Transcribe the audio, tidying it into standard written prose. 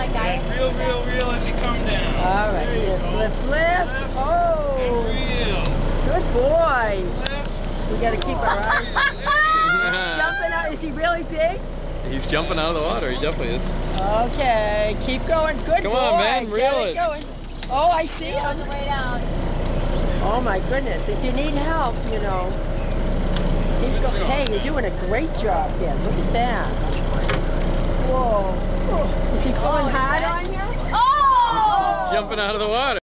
Real as you come down. All right, flip. Oh, good boy. We got to keep our eyes. He's jumping out. Is he really big? He's jumping out of the water. He definitely is. Okay, keep going. Good boy. Come on, man, reel it. Going. Oh, I see him. On the way down. Oh my goodness! If you need help, you know. Keep going. Hey, you're doing a great job here. Look at that. Whoa. Is he pulling hard on you? Oh! Jumping out of the water.